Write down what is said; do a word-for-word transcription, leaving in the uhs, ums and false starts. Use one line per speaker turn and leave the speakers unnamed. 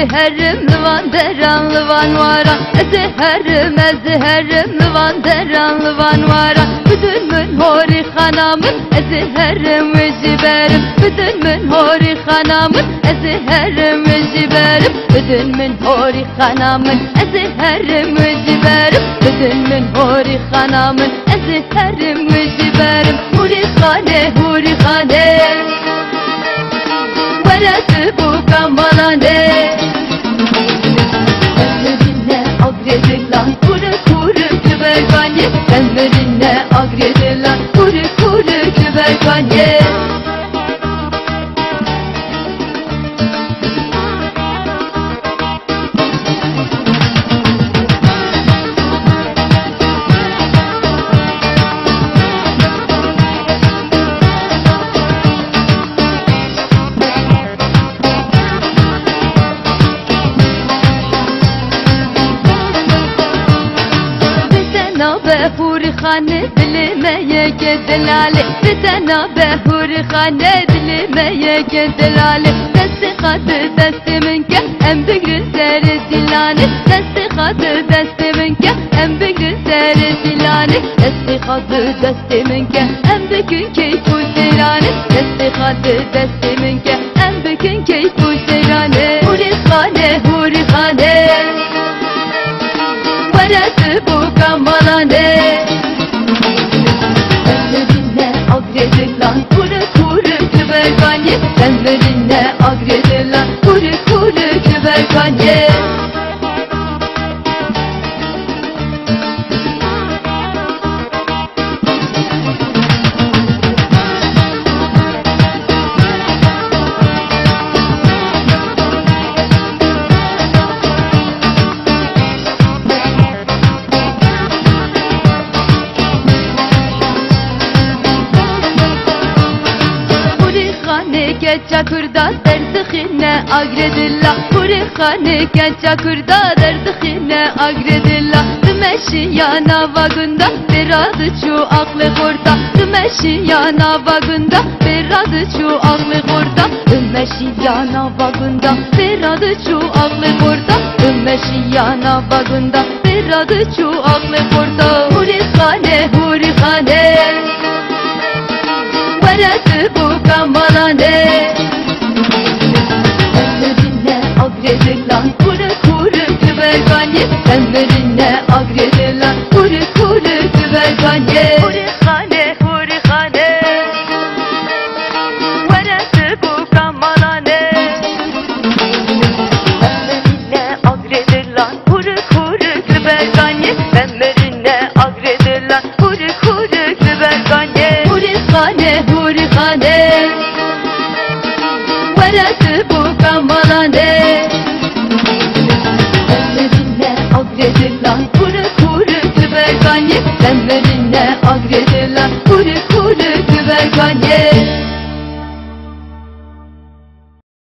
ezherim Lıvan deran Lıvan varan ezherim ezherim Lıvan deran Lıvan varan Bütünmün hori hanamın ezherim ve jiberim Bütünmün hori hanamın ezherim ve jiberim Bütünmün hori hanamın ezherim ve jiberim Bütünmün hori hanamın ezherim ve jiberim Huri hane huri hane Varası bu kambalane Ellerine agredilen kuru kuru küberganye Ellerine agredilen kuru kuru küberganye Huri khane dilimeye gedlale Bitena be huri khane dilimeye gedlale Desti kadı destimin ke em bügrü seri dilane Desti kadı destimin ke em bügrü seri dilane Desti kadı destimin ke em bükün keyfu seyrane Desti kadı destimin ke em bükün keyfu seyrane Huri khane huri khane Varası bu kambalane Ellerine agredilen kuru kuru küberganye Ellerine agredilen kuru kuru küberganye Çakırda derdixine agredilla Huri khane ke çakırda derdixine agredilla Tümeşi yana vagında beradı şu aklı kurda Tümeşi yana vagında beradı şu aklı kurda Tümeşi yana vagında beradı şu aklı kurda Tümeşi yana vagında beradı şu aklı kurda Huri khane huri khane Varası bu kambalane Ellerine agredilen kuru kuru küberganye Ellerine agredilen kuru kuru küberganye Huri khane huri khane Varası bu kambalane Ellerine agredilen kuru kuru küberganye Ellerine agredilen kuru kuru küberganye Huri khane huri khane Varası bu kambalane Ellerine agredilen kuru kuru küberganye Ellerine agredilen kuru kuru küberganye